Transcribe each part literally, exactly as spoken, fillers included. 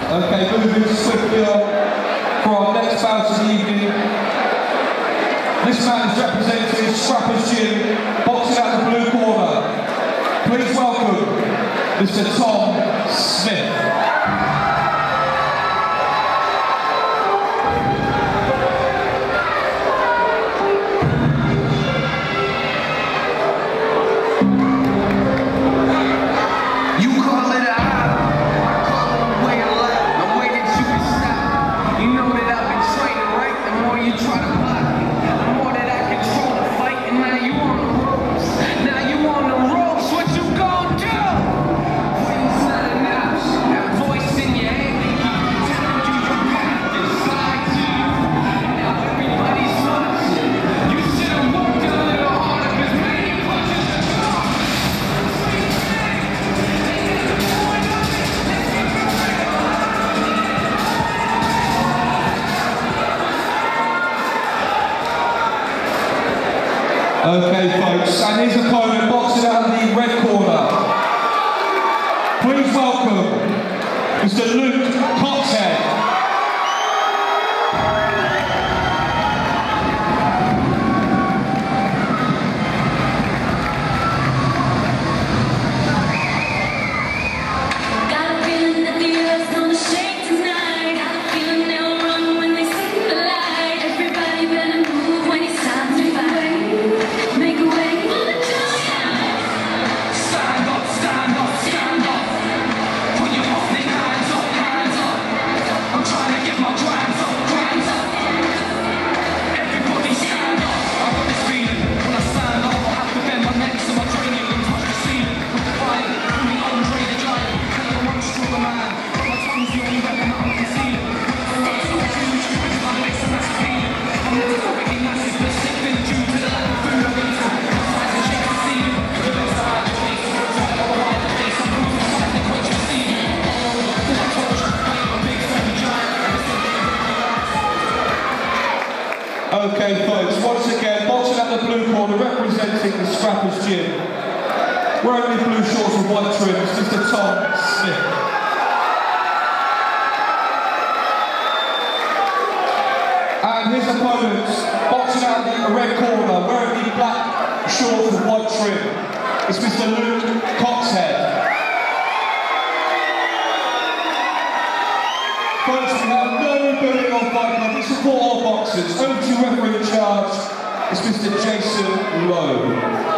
Okay, moving swiftly on for our next bout of the evening. This man is representing Scrappers Gym, boxing out the blue corner. Please welcome Mister Tom Smith. Okay folks, and his opponent boxing out of the red corner. Please welcome Mister Luke Coxhead. Okay folks, once again, boxing out the blue corner, representing the Scrappers Gym, wearing the blue shorts and white trims, Mister Tom Smith. And his opponent, boxing out the red corner, wearing the black shorts and white trim, is Mister Luke Coxhead. Folks, we have no booing on Fight Club. We support all boxers. Over to referee in charge is Mister Jason Lowe.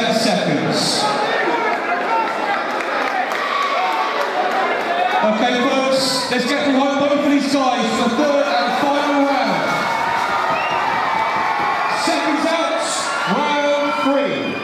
ten seconds. Okay, folks, let's get behind both of these guys for the third and final round. Seconds out, round three.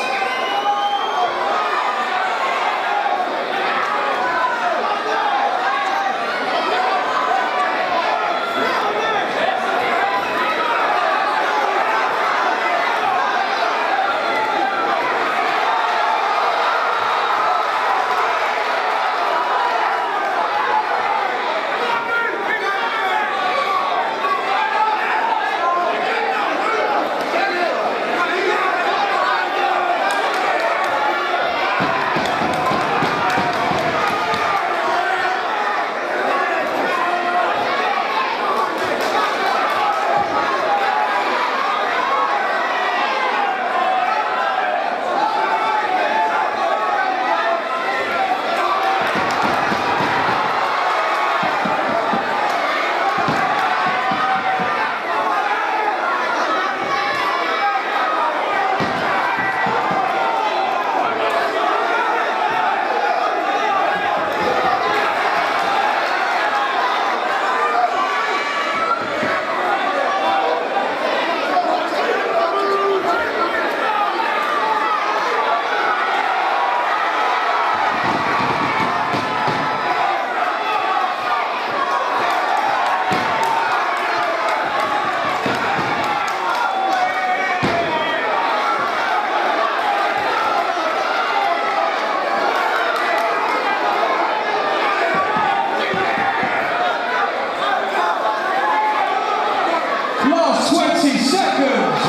twenty seconds.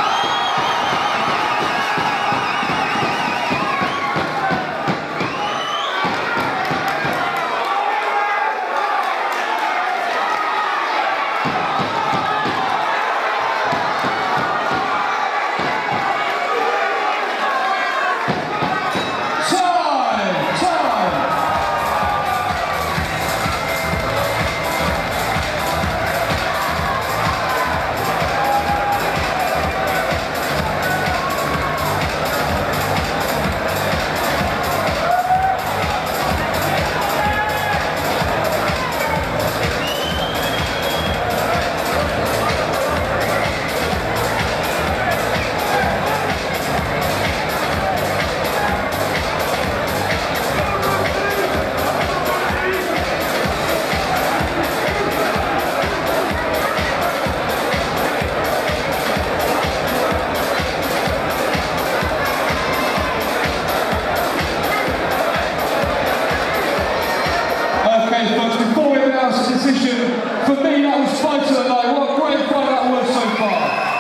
Decision. For me, that was fight of the night. What a great fight that was so far.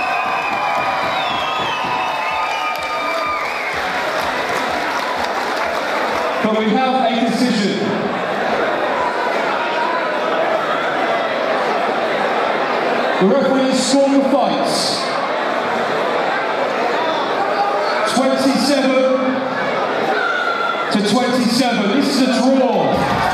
But we have a decision. The referee scored the fights. twenty-seven to twenty-seven. This is a draw.